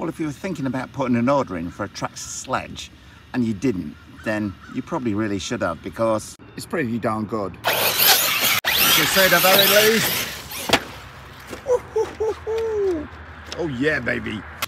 Well, if you were thinking about putting an order in for a Traxxas sledge and you didn't, then you probably really should have, because it's pretty darn good. To say the very least. Oh yeah, baby.